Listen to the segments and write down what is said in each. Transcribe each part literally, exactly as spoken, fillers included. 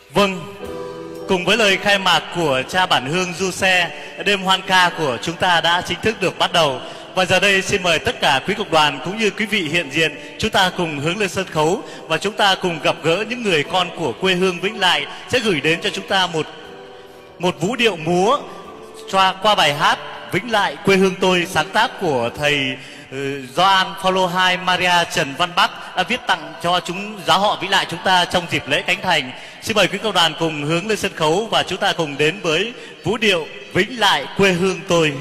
Vâng, cùng với lời khai mạc của cha bản hương Du Xe, đêm hoan ca của chúng ta đã chính thức được bắt đầu. Và giờ đây xin mời tất cả quý cộng đoàn cũng như quý vị hiện diện, chúng ta cùng hướng lên sân khấu và chúng ta cùng gặp gỡ những người con của quê hương Vĩnh Lại sẽ gửi đến cho chúng ta một một vũ điệu múa qua, qua bài hát Vĩnh Lại quê hương tôi, sáng tác của thầy uh, Gioan Paulo hai Maria Trần Văn Bắc đã viết tặng cho chúng giáo họ Vĩnh Lại chúng ta trong dịp lễ khánh thành. Xin mời quý cộng đoàn cùng hướng lên sân khấu và chúng ta cùng đến với vũ điệu Vĩnh Lại quê hương tôi.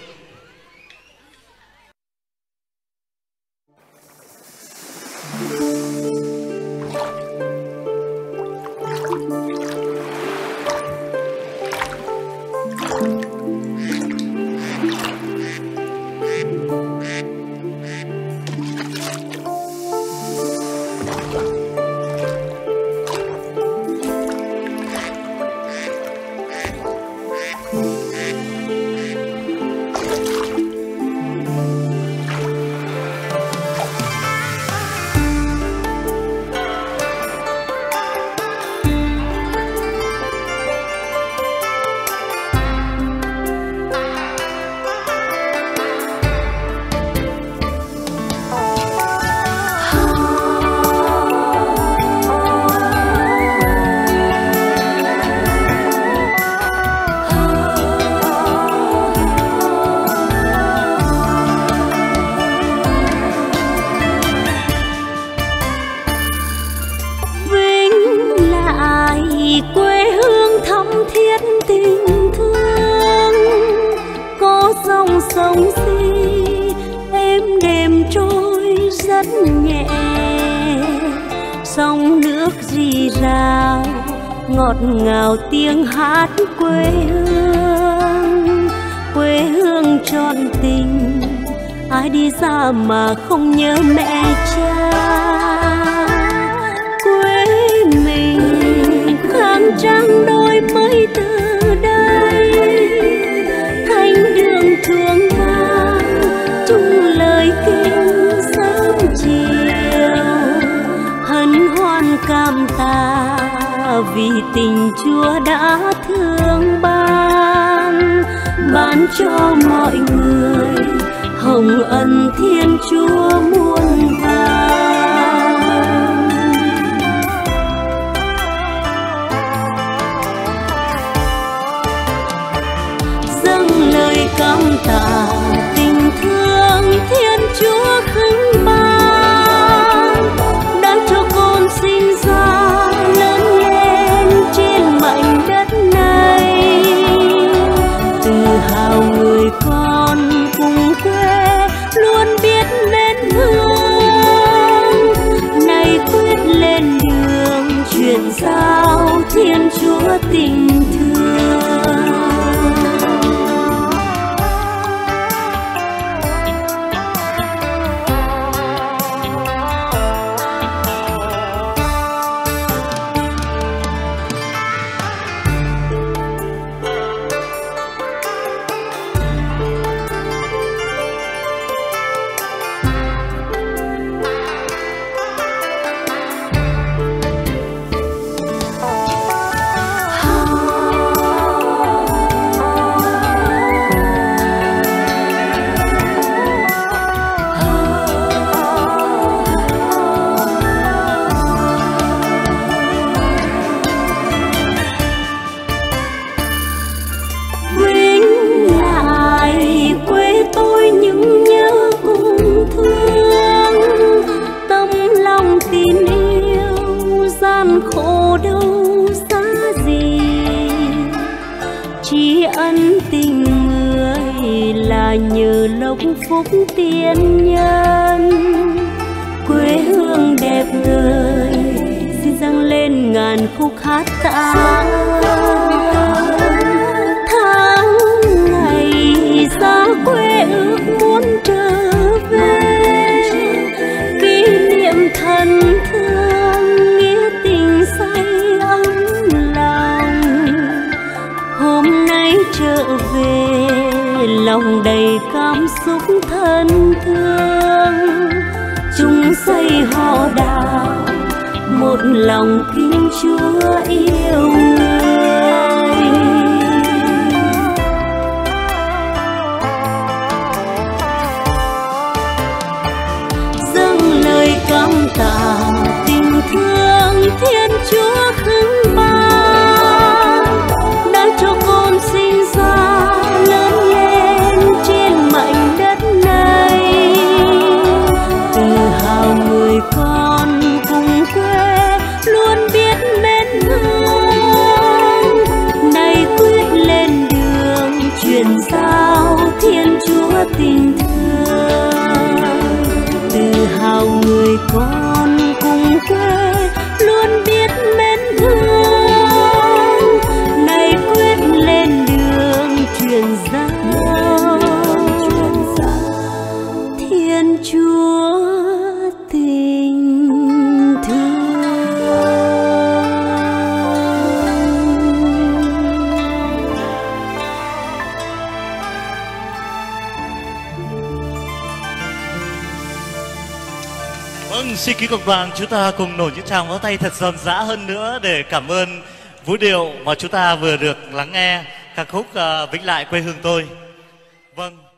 Sông si êm đềm trôi rất nhẹ, sông nước rì rào ngọt ngào tiếng hát quê hương. Quê hương trọn tình, ai đi xa mà không nhớ mẹ cha. Quê mình khang trang đôi mới từ đây, thanh đường thương vang chung lời kinh sớm chiều. Hân hoan cảm tạ vì tình Chúa đã thương ban, ban cho mọi người hồng ân Thiên Chúa muôn vàn. Dâng lời cảm tạ tình thương Thiên Chúa khấn ban, đã cho con sinh ra lớn lên trên mảnh đất này. Tự hào người con cùng quê luôn biết mến thương, nay quyết lên đường truyền giao Thiên Chúa tình thương. Khổ đâu xa gì, chỉ ân tình người là nhờ lộc phúc tiên nhân. Quê hương đẹp ngời xin dâng lên ngàn khúc hát tạ ơn. Tháng ngày xa quê ước muốn trở về, kỷ niệm thân thương nghĩa tình say ấm lòng. Hôm nay trở về lòng đầy cảm xúc thân thương, chúng xây họ đào một lòng kính Chúa yêu tình thương. Tự hào người con cùng quê luôn biết mến thương, nay quyết lên đường truyền giao Thiên Chúa tình thương. Vâng, xin quý cộng đoàn chúng ta cùng nổi những tràng vỗ tay thật giòn giã hơn nữa để cảm ơn vũ điệu mà chúng ta vừa được lắng nghe ca khúc uh, Vĩnh Lại Quê Hương Tôi. Vâng.